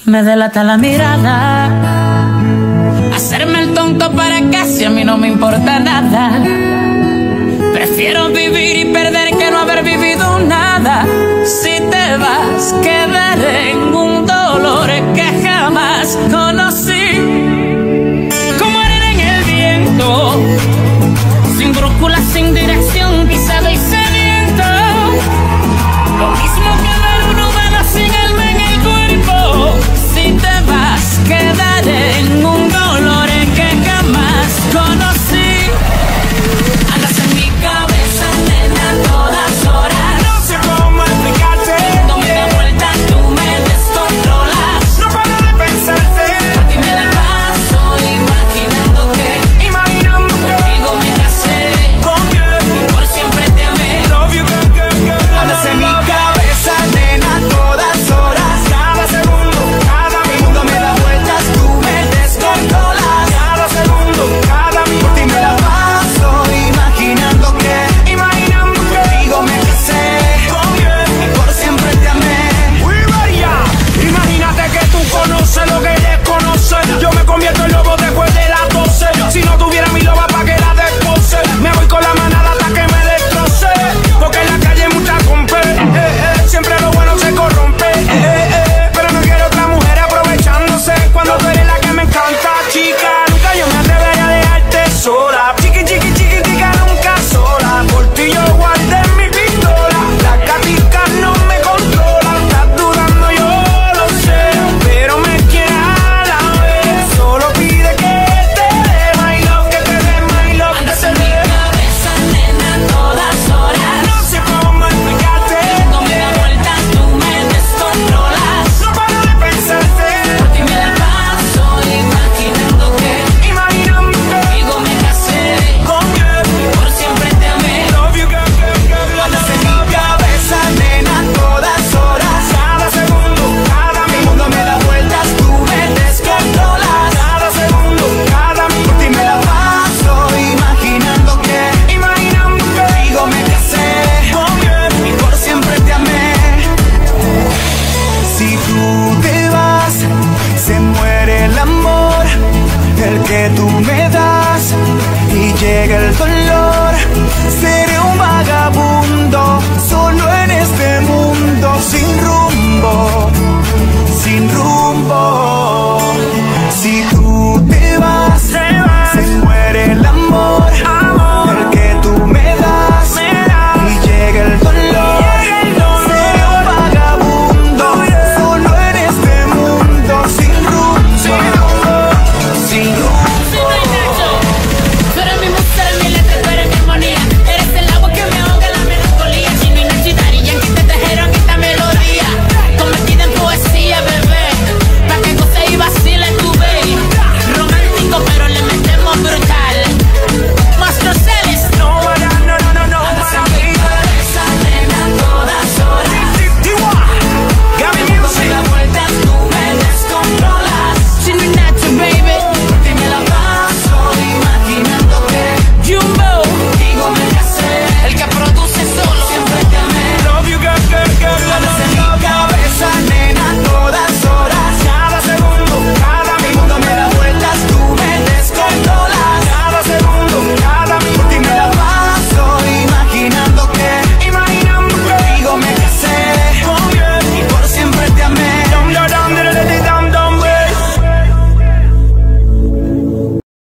Me delata la mirada, hacerme el tonto para que si a mí no me importa nada. Prefiero vivir y perder que no haber vivido nada. Si te vas, quedaré en un dolor que jamás conocí. Como arena en el viento, sin brújula, sin dirección, pisado y sediento. Lo mismo que ver un humano sin alma en el cuerpo. Si te vas, quedaré en un dolor que jamás conocí. Andas en mi cabeza, nena, a todas horas. No sé cómo explicarte. No me da vuelta, tú me descontrolas. No paro de pensarte. A ti me la paso imaginando que contigo me casé. Y por siempre te amé. Love you, girl, girl, girl. Andas en mi cabeza, nena, a todas horas. Cada segundo, cada minuto Me da vueltas, tú me descontrolas. Cada segundo, cada minuto Por ti me la paso imaginando que contigo me casé y por siempre te amé. Imagínate que tú conoces lo que desconoce. Yo me convierto en lobo después de las 12. Si no tuviera mi loba pa' que la despose, me voy con la manada hasta que me destroce. Porque en la calle hay mucha compe. Siempre lo bueno se corrompe. Pero no quiero otra mujer aprovechándose cuando tú eres la que me encanta, chica. Nunca yo me atrevería a dejarte sola. Chiqui, chiqui, chiquitica, nunca sola. Por ti yo guardé mi pistola. Las gaticas no me controlan. Estás dudando, yo lo sé, pero me quieres a la vez. Solo pide que te dé my love, que te dé my love. Andas en mi cabeza, nena, a todas horas. No sé cómo explicarte. No me da vuelta, tú me descontrolas. No paro de pensarte. Por ti me la paso imaginando que contigo me casé. Y por siempre te amé. Love you, girl, girl, girl. Andas en mi cabeza, nena, a todas horas. Cada segundo, cada El minuto. mundo me da vueltas, tú me descontrolas. Cada segundo, cada Por minuto. ti me la paso imaginando que contigo me casé y por siempre te amé. Si tú te vas, se muere el amor, el que tú me das, y llega el dolor